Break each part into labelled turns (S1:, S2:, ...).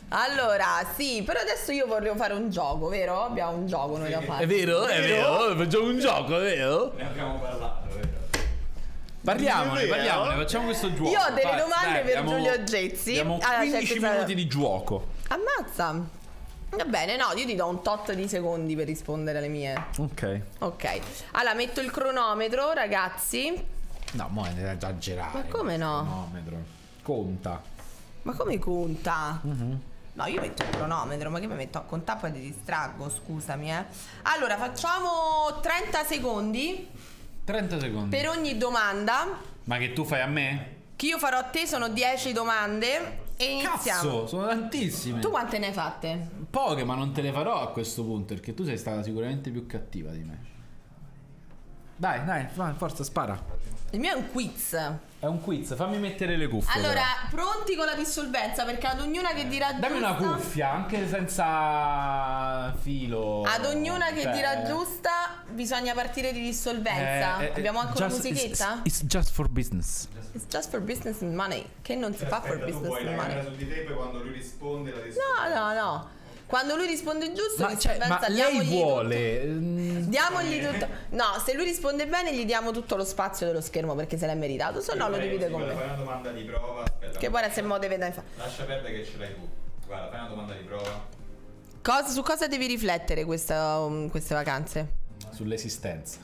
S1: Allora, sì, però adesso io vorrei fare un gioco, vero? Abbiamo un gioco noi da fare.
S2: È vero? È vero? Facciamo un gioco, è vero?
S3: Ne abbiamo parlato, vero?
S2: Parliamone, facciamo questo gioco.
S1: Io ho delle domande per Giulio Gezzi.
S2: Abbiamo
S1: Allora,
S2: 15 minuti di gioco.
S1: Ammazza. Va bene, no, io ti do un tot di secondi per rispondere alle mie.
S2: Ok.
S1: Allora, metto il cronometro, ragazzi.
S2: No, mo' è da esagerare.
S1: Ma come no?
S2: Cronometro. Conta.
S1: Ma come conta? No, io metto il cronometro, ma che mi metto a contare poi ti distraggo, scusami, Allora, facciamo 30 secondi
S2: 30 secondi.
S1: per ogni domanda.
S2: Ma che tu fai a me?
S1: Che io farò a te sono 10 domande e iniziamo.
S2: Cazzo, sono tantissime.
S1: Tu quante ne hai fatte?
S2: Poche, ma non te le farò a questo punto, perché tu sei stata sicuramente più cattiva di me. Dai, forza, spara.
S1: Il mio è un quiz.
S2: È un quiz, fammi mettere le cuffie.
S1: Allora, pronti con la dissolvenza? Perché ad ognuna che dirà giusta.
S2: Dammi una cuffia, anche senza filo.
S1: Ad ognuna che dirà giusta bisogna partire di dissolvenza. Abbiamo anche una musichetta?
S2: It's just for business.
S1: It's just for business and money. Che non si fa for business and money.
S3: Su di te, poi quando lui risponde la discordia.
S1: No. Quando lui risponde giusto,
S2: Ma lei vuole.
S1: Diamogli tutto. No, se lui risponde bene, gli diamo tutto lo spazio dello schermo perché se l'è meritato. Se no, lo divide con
S3: Fai
S1: me.
S3: una domanda di prova. Aspetta,
S1: Che poi se mo deve dare.
S3: lascia perdere che ce l'hai tu. Guarda, fai una domanda di prova.
S1: Su cosa devi riflettere queste vacanze?
S2: Sull'esistenza.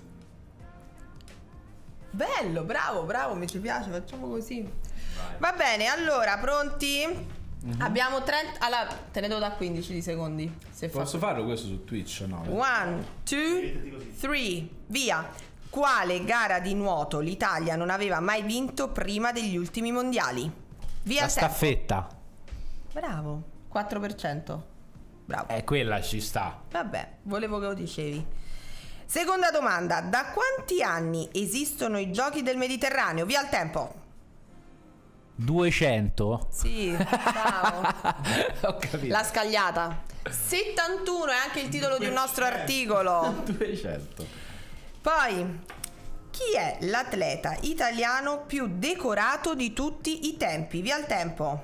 S1: Bello, bravo, mi ci piace, facciamo così. Va bene, allora, pronti? Abbiamo 30. Allora, te ne do da 15 di secondi. Se
S2: Posso farlo questo su Twitch? No.
S1: 1, 2, 3, via. Quale gara di nuoto l'Italia non aveva mai vinto prima degli ultimi mondiali? Via
S2: La staffetta.
S1: Bravo, 4%. Bravo.
S2: Quella ci sta.
S1: Vabbè, volevo che lo dicevi. Seconda domanda, da quanti anni esistono i giochi del Mediterraneo? Via il tempo.
S2: 200?
S1: Sì, bravo.
S2: Ho capito.
S1: La scagliata. 71 è anche il titolo di un nostro articolo.
S2: 200.
S1: Poi, chi è l'atleta italiano più decorato di tutti i tempi? Via il tempo.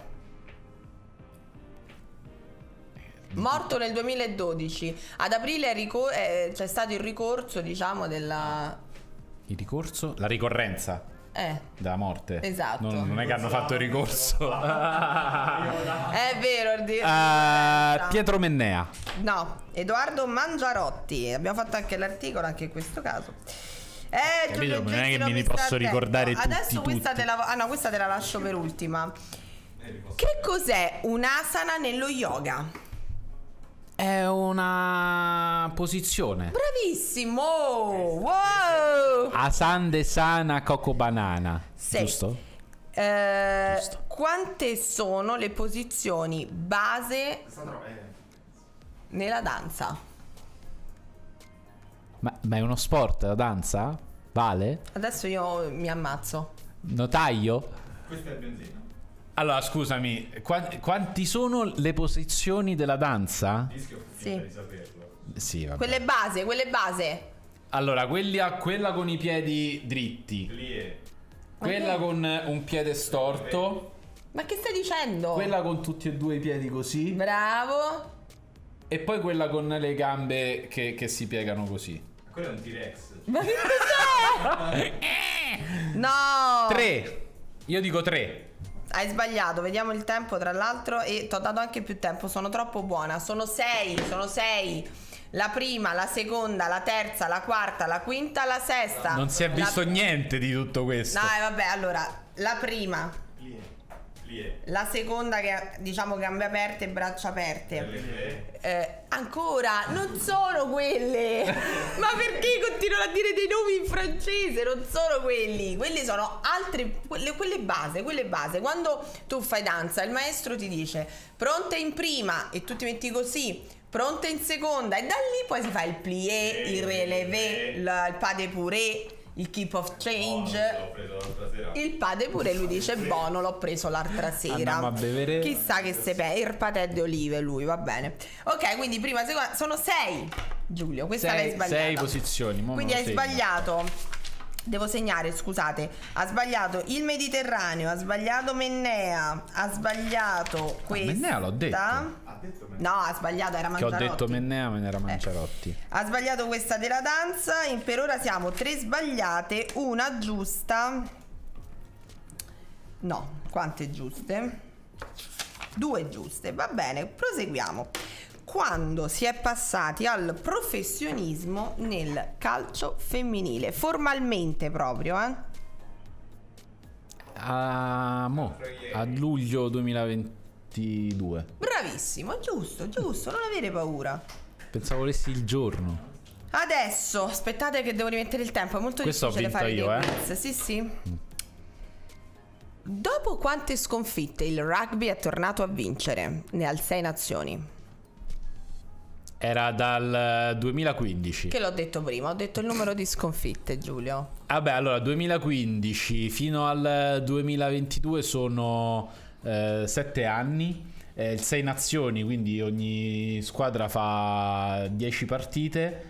S1: Morto nel 2012. Ad aprile c'è stato il ricorso, diciamo, della...
S2: Il ricorso? La ricorrenza della morte.
S1: Esatto.
S2: Non è che hanno fatto il ricorso.
S1: È vero.
S2: Pietro Mennea.
S1: No, Edoardo Mangiarotti. Abbiamo fatto anche l'articolo, anche in questo caso.
S2: Capito, non è che me ne posso ricordare tutti.
S1: Adesso questa te la... no, questa te la lascio per ultima. Che cos'è un'asana nello yoga?
S2: È una posizione.
S1: Bravissimo! Wow!
S2: Asandesana Coco Banana.
S1: Sì.
S2: Giusto?
S1: Giusto. Quante sono le posizioni base nella danza?
S2: Ma è uno sport la danza? Vale?
S1: Adesso io mi ammazzo.
S2: Notaio?
S3: Questa è benzina.
S2: Allora, scusami, quanti sono le posizioni della danza?
S1: Sì.
S3: Di saperlo.
S2: Sì, vabbè.
S1: Quelle base.
S2: Allora, quella con i piedi dritti.
S3: Plie.
S2: Quella con un piede storto.
S1: Ma che stai dicendo?
S2: Quella con tutti e due i piedi così.
S1: Bravo.
S2: E poi quella con le gambe che si piegano così.
S3: Quello è un T-Rex.
S1: Ma che cos'è? No.
S2: 3. Io dico 3.
S1: Hai sbagliato, vediamo il tempo tra l'altro e ti ho dato anche più tempo, sono troppo buona. Sono 6. La prima, la seconda, la terza, la quarta, la quinta, la sesta.
S2: Non si è visto niente di tutto questo.
S1: No, vabbè, allora, la prima.
S3: Plie.
S1: La seconda che diciamo gambe aperte e braccia aperte. Ancora, non sono quelle. Ma perché continuano a dire dei nomi in francese? Non sono quelli. Quelli sono altre, quelle base. Quando tu fai danza, il maestro ti dice pronte in prima e tu ti metti così, pronte in seconda, e da lì poi si fa il plié, il relevé, il pas de purée, il keep of change.
S3: L'ho preso l'altra sera.
S1: Il padre pure lui dice buono, l'ho preso l'altra sera.
S2: Andiamo a bevere.
S1: Chissà che se il patè di olive lui, va bene. Ok, quindi prima, seconda, sono 6. Giulio, questa l'hai sbagliata.
S2: 6 posizioni.
S1: Quindi hai sbagliato Devo segnare, scusate. Ha sbagliato il Mediterraneo, ha sbagliato Mennea, ha sbagliato questa.
S2: Mennea l'ho detto.
S1: No, ha sbagliato, era
S2: Che ho
S1: Mangiarotti.
S2: detto Mennea, me ne era Mangiarotti.
S1: Ha sbagliato questa della danza. Per ora siamo 3 sbagliate, una giusta. No, quante giuste? 2 giuste, va bene, proseguiamo. Quando si è passati al professionismo nel calcio femminile, formalmente proprio,
S2: A luglio 2022.
S1: Bravissimo, giusto, non avere paura.
S2: Pensavo volessi il giorno.
S1: Adesso, aspettate che devo rimettere il tempo, è molto
S2: Questo
S1: difficile
S2: ho
S1: fare
S2: vinto
S1: dei
S2: io,
S1: quiz. Sì. Dopo quante sconfitte il rugby è tornato a vincere? Ne ha 6 nazioni.
S2: Era dal 2015.
S1: Che l'ho detto prima, ho detto il numero di sconfitte, Giulio.
S2: Vabbè, allora 2015 fino al 2022 sono 7 anni, 6 nazioni, quindi ogni squadra fa 10 partite,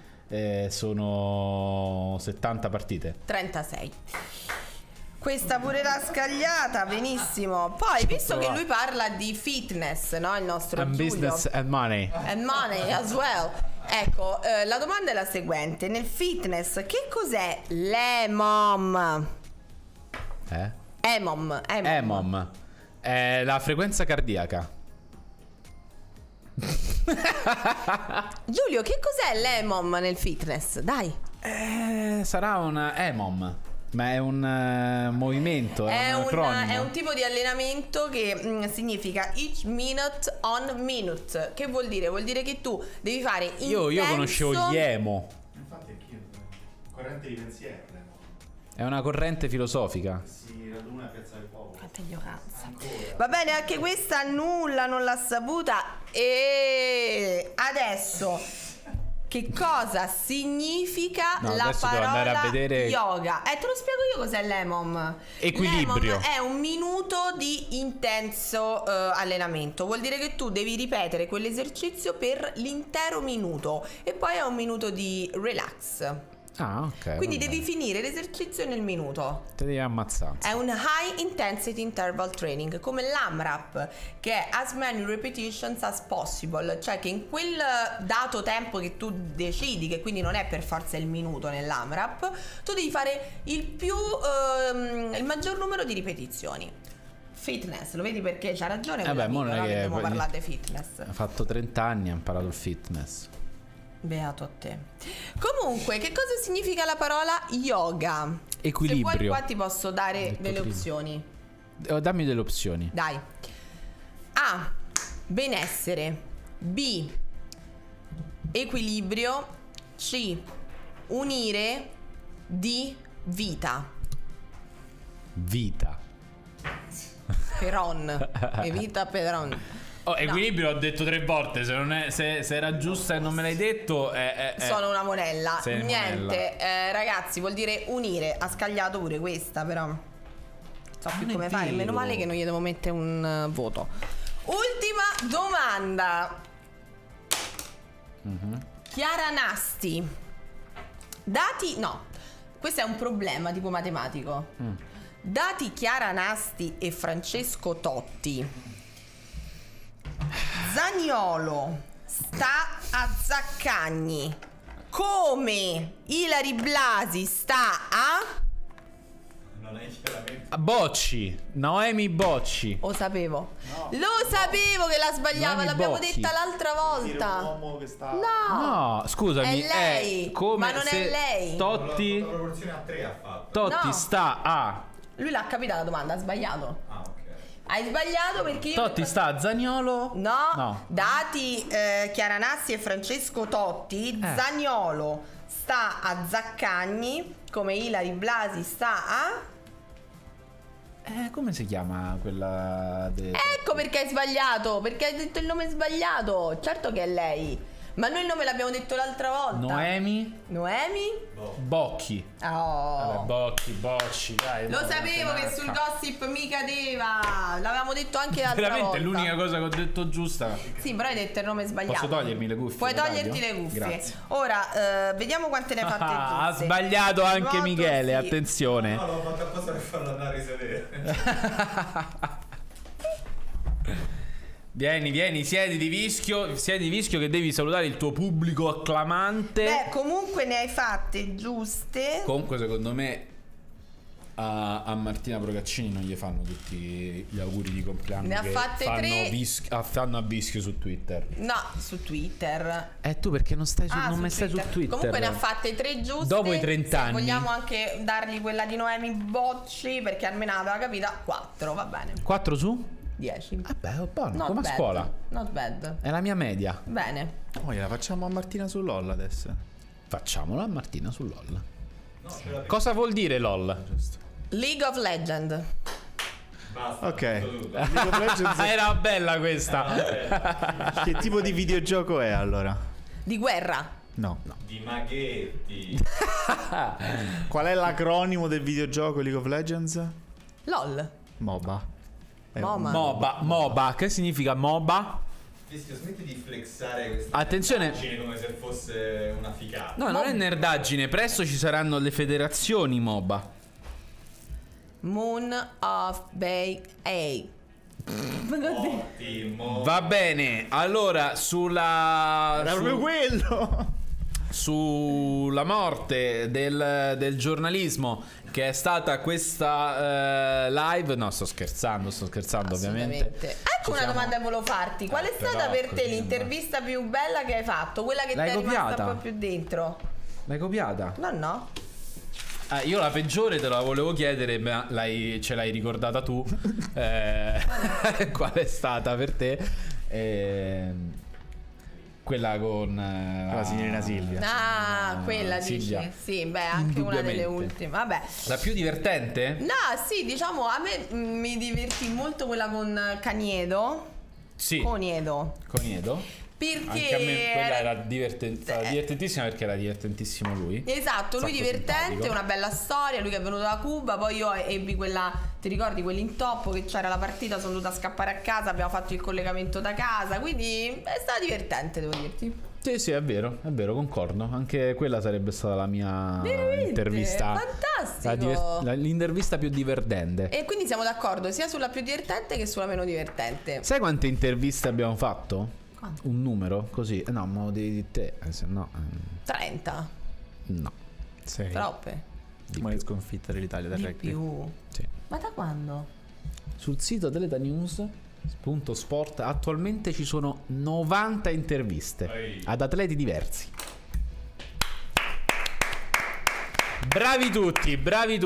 S2: sono 70 partite.
S1: 36. Questa pure l'ha scagliata, benissimo. Poi, visto che lui parla di fitness, no? Il nostro
S2: And
S1: Giulio.
S2: business and money.
S1: And money as well. Ecco, la domanda è la seguente. Nel fitness, che cos'è l'EMOM? EMOM.
S2: EMOM. È la frequenza cardiaca.
S1: Giulio, che cos'è l'EMOM nel fitness? Dai.
S2: Sarà una EMOM. Ma è un movimento, è un acronimo.
S1: È un tipo di allenamento che significa each minute on minute. Che vuol dire? Vuol dire che tu devi fare intenso.
S2: Io conoscevo gli emo.
S3: Infatti anch'io. Corrente di pensiero.
S2: È una corrente filosofica.
S3: Si raduna a Piazza del Popolo.
S1: Quanta ignoranza. Va bene, anche questa nulla non l'ha saputa. E adesso, che cosa significa la
S2: adesso devo andare
S1: parola
S2: a vedere...
S1: yoga? Te lo spiego io cos'è l'EMOM.
S2: Equilibrio.
S1: L'EMOM è un minuto di intenso allenamento. Vuol dire che tu devi ripetere quell'esercizio per l'intero minuto e poi è un minuto di relax.
S2: Ah, ok.
S1: Quindi devi finire l'esercizio nel minuto.
S2: Te devi ammazzare.
S1: È un high intensity interval training, come l'AMRAP, che è as many repetitions as possible, cioè che in quel dato tempo che tu decidi, che quindi non è per forza il minuto nell'AMRAP, tu devi fare il maggior numero di ripetizioni. Fitness, lo vedi perché c'ha ragione
S2: Vabbè, mo non è che
S1: dobbiamo
S2: poi-
S1: parlare di fitness.
S2: Ha fatto 30 anni e ha imparato il fitness.
S1: Beato a te. Comunque, che cosa significa la parola yoga?
S2: Equilibrio.
S1: Se vuoi qua ti posso dare
S2: Detto
S1: delle
S2: prima.
S1: opzioni.
S2: Dammi delle opzioni.
S1: Dai. A. Benessere. B. Equilibrio. C. Unire. D. Vita.
S2: Vita.
S1: Peron. Evita Peron.
S2: Oh, equilibrio ho detto 3 volte. Se era giusta e non me l'hai detto,
S1: Sono una monella.
S2: Sei
S1: Niente, ragazzi, vuol dire unire. Ha scagliato pure questa, però. So più
S2: Non è
S1: come fare.
S2: vero.
S1: Meno male che non gli devo mettere un voto. Ultima domanda. Chiara Nasti. Dati. No, questo è un problema tipo matematico. Dati Chiara Nasti e Francesco Totti. Zaniolo sta a Zaccagni come Ilary Blasi sta a...
S3: Non è chiaramente.
S2: Bocci. Noemi Bocci.
S1: Lo sapevo. Lo sapevo che la sbagliava,
S2: Noemi
S1: l'abbiamo
S2: Bocchi.
S1: detta l'altra volta.
S3: Un uomo che sta.
S1: No.
S2: No, scusami.
S1: È lei,
S2: come
S1: ma non è
S2: se
S1: lei.
S2: Totti,
S3: La proporzione a 3 ha fatto.
S2: Totti
S1: No.
S2: sta a...
S1: Lui l'ha capita la domanda, ha sbagliato.
S3: Ah, ok.
S1: Hai sbagliato perché io...
S2: Totti sta a Zaniolo.
S1: No, dati Chiara Nasti e Francesco Totti, Zaniolo sta a Zaccagni come Ilary Blasi sta a...
S2: Come si chiama quella
S1: Ecco perché hai sbagliato, perché hai detto il nome sbagliato. Certo che è lei. Ma noi il nome l'abbiamo detto l'altra volta.
S2: Noemi Bocchi. Vabbè, Bocchi, Bocci, dai.
S1: Lo sapevo che sul gossip mi cadeva. L'avevamo detto anche l'altra volta.
S2: Veramente è l'unica cosa che ho detto giusta.
S1: Sì, però hai detto il nome sbagliato.
S2: Posso togliermi le cuffie?
S1: Puoi toglierti le cuffie.
S2: Grazie.
S1: Ora, vediamo quante ne hai fatte giuste.
S2: Ha sbagliato anche Michele,
S1: sì.
S2: attenzione.
S3: No, l'ho fatto apposta per farlo andare a risedere.
S2: Vieni, siedi di vischio che devi salutare il tuo pubblico acclamante.
S1: Beh, comunque ne hai fatte giuste.
S2: Comunque secondo me a Martina Procaccini non gli fanno tutti gli auguri di compleanno.
S1: Ne ha
S2: che
S1: fatte
S2: fanno
S1: 3.
S2: Fanno a vischio su Twitter.
S1: No, su Twitter.
S2: Tu perché non stai
S1: Ah,
S2: non
S1: su
S2: mai stai su Twitter.
S1: Comunque ne ha fatte 3 giuste.
S2: Dopo i 30 anni.
S1: Vogliamo anche dargli quella di Noemi Bocci, perché almeno aveva capita 4, va bene.
S2: 4 su?
S1: 10.
S2: Vabbè, è buono,
S1: Not
S2: come a
S1: bad.
S2: scuola.
S1: Not bad.
S2: È la mia media.
S1: Bene.
S4: Oh, gliela facciamo a Martina su LOL adesso.
S2: Facciamola a Martina su LOL.
S3: No, ce l'ha
S2: Cosa vuol dire LOL?
S1: League of Legends.
S3: Basta.
S4: Ok.
S3: tutto.
S4: League of Legends
S2: Era bella questa.
S4: che tipo di videogioco è allora?
S1: Di guerra.
S4: No.
S3: Di maghetti.
S4: Qual è l'acronimo del videogioco League of Legends?
S1: LOL.
S4: MOBA.
S1: MOMA.
S2: MOBA, che significa MOBA?
S3: Fischio, smetti di flexare questa
S2: Attenzione.
S3: immagine come se fosse una figata.
S2: No, non è nerdaggine, presto ci saranno le federazioni MOBA.
S1: Moon of Bay A.
S3: Ottimo.
S2: Va bene, allora
S4: Era proprio quello.
S2: sulla morte del giornalismo che è stata questa live. No, sto scherzando ovviamente.
S1: Ecco una domanda che volevo farti. Qual è stata
S2: però
S1: per te
S2: così
S1: l'intervista più bella che hai fatto? Quella che ti
S2: L'hai
S1: è rimasta
S2: copiata?
S1: un po' più dentro?
S2: L'hai copiata?
S1: No.
S2: Io la peggiore te la volevo chiedere, ma ce l'hai ricordata tu. Qual è stata per te? Quella con
S4: la signorina Silvia.
S1: Ah, quella
S2: Silvia.
S1: dici? Sì, beh, anche una delle
S2: Indubbiamente.
S1: ultime. Vabbè.
S2: La più divertente?
S1: No, sì, diciamo, a me mi divertì molto quella con Caniedo.
S2: Sì.
S1: Coniedo.
S2: Coniedo.
S1: Perché
S2: Anche a me quella era divertentissima perché era divertentissimo lui.
S1: Esatto, lui
S2: Sacco
S1: divertente,
S2: simpatico.
S1: una bella storia, lui che è venuto da Cuba, poi io ebbi quella, ti ricordi quell'intoppo che c'era la partita, sono dovuta scappare a casa, abbiamo fatto il collegamento da casa, quindi è stata divertente, devo dirti.
S2: Sì, è vero, concordo. Anche quella sarebbe stata la mia
S1: Veramente?
S2: intervista.
S1: Fantastico.
S2: L'intervista più divertente.
S1: E quindi siamo d'accordo sia sulla più divertente che sulla meno divertente.
S2: Sai quante interviste abbiamo fatto?
S1: Quanto?
S2: Un numero così? No, ma di te, se no
S1: 30.
S2: no.
S4: 6.
S1: Troppe.
S4: Ultima sconfitta dell'Italia del
S1: Di
S4: rugby.
S1: più.
S2: Sì.
S1: Ma da quando?
S2: Sul sito Teletanews.sport attualmente ci sono 90 interviste
S3: Ehi.
S2: ad atleti diversi. Bravi tutti.
S1: E bravi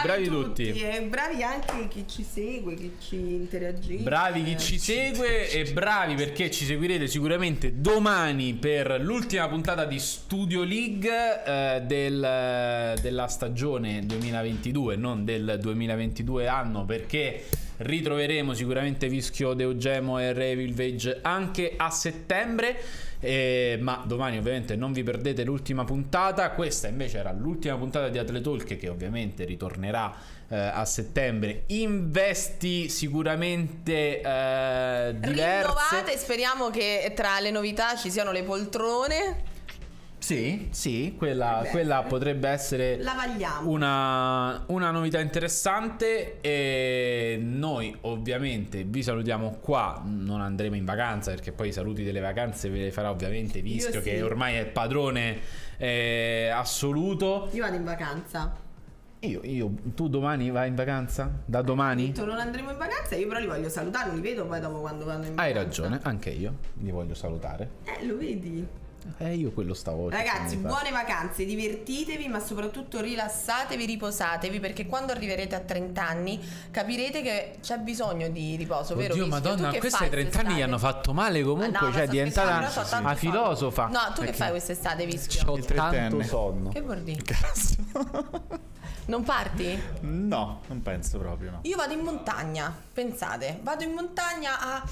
S1: anche chi ci segue, chi ci interagisce.
S2: Bravi chi ci segue e bravi perché ci seguirete sicuramente domani per l'ultima puntata di Studio League della stagione 2022, non del 2022 anno, perché ritroveremo sicuramente Vischio, Deugemo e Revilvage anche a settembre. Ma domani ovviamente non vi perdete l'ultima puntata. Questa invece era l'ultima puntata di Atletalk, che ovviamente ritornerà a settembre in vesti sicuramente diverse.
S1: Rinnovate, speriamo che tra le novità ci siano le poltrone.
S2: Sì, quella potrebbe essere
S1: La vagliamo.
S2: una novità interessante. E noi ovviamente vi salutiamo qua. Non andremo in vacanza perché poi i saluti delle vacanze ve le farà ovviamente Vischio,
S1: Io sì.
S2: che ormai è padrone assoluto.
S1: Io vado in vacanza.
S2: Tu domani vai in vacanza? Da domani?
S1: Non andremo in vacanza, io però li voglio salutare, non li vedo poi dopo quando vanno in vacanza.
S2: Hai ragione, anche io li voglio salutare.
S1: Lo vedi?
S2: Io quello stavo
S1: Ragazzi,
S2: cercando di fare.
S1: buone vacanze, divertitevi, ma soprattutto rilassatevi, riposatevi, perché quando arriverete a 30 anni capirete che c'è bisogno di riposo, vero?
S2: Oddio,
S1: Vischio?
S2: Madonna,
S1: Tu che
S2: questi
S1: fai
S2: 30 anni gli
S1: quest'estate?
S2: hanno fatto male comunque,
S1: Ah, no,
S2: cioè è
S1: ma
S2: diventata
S1: sto scherzando,
S2: una filosofa.
S1: No, tu che
S4: Perché?
S1: fai quest'estate, Vischio?
S2: C'ho
S4: Il
S2: tanto
S4: trentenne.
S2: sonno.
S1: Che vuol dire?
S4: Cazzo.
S1: Non parti?
S4: No, non penso proprio, no.
S1: Io vado in montagna, pensate, vado in montagna a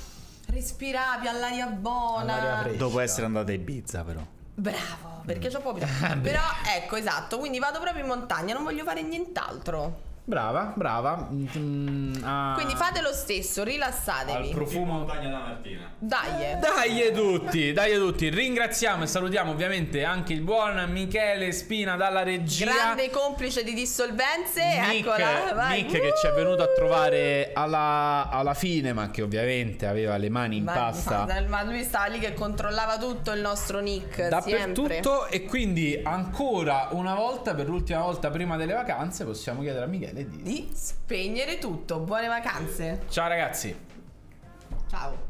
S1: Respiravi all'aria buona.
S2: All'aria fresca.
S4: Dopo essere andata a Ibiza, però.
S1: Bravo, perché c'ho proprio. Però ecco, esatto, quindi vado proprio in montagna, non voglio fare nient'altro.
S2: Brava.
S1: Quindi fate lo stesso, rilassatevi.
S2: Al profumo.
S3: Montagna da Martina.
S1: Dai.
S2: Dai tutti. Ringraziamo e salutiamo ovviamente anche il buon Michele Spina dalla regia.
S1: Grande complice di dissolvenze. Eccola, vai.
S2: Nick che ci è venuto a trovare alla fine, ma che ovviamente aveva le mani in pasta
S1: Ma lui stava lì che controllava tutto il nostro Nick.
S2: dappertutto.
S1: Sempre.
S2: E quindi ancora una volta, per l'ultima volta prima delle vacanze, possiamo chiedere a Michele
S1: Di spegnere tutto. Buone vacanze.
S2: Ciao ragazzi.
S1: Ciao.